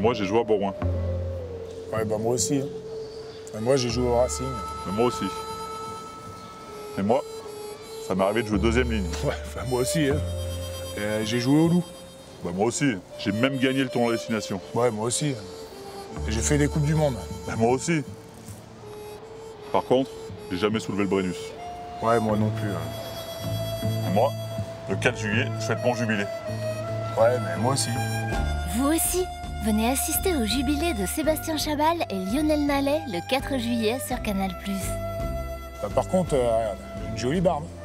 moi, j'ai joué à Borouin. Ouais, bah moi aussi. Moi, j'ai joué au Racing. Mais moi aussi. Et moi, ça m'est arrivé de jouer deuxième ligne. Ouais, enfin moi aussi. J'ai joué au Loup. Bah, moi aussi. J'ai même gagné le tournoi destination. Ouais, moi aussi. Et j'ai fait des Coupes du Monde. Bah, moi aussi. Par contre, j'ai jamais soulevé le Brennus. Ouais, moi non plus. Et moi, le 4 juillet, je fête mon jubilé. Ouais, mais moi aussi. Vous aussi, venez assister au jubilé de Sébastien Chabal et Lionel Nallet le 4 juillet sur Canal+. Par contre, regarde, une jolie barbe.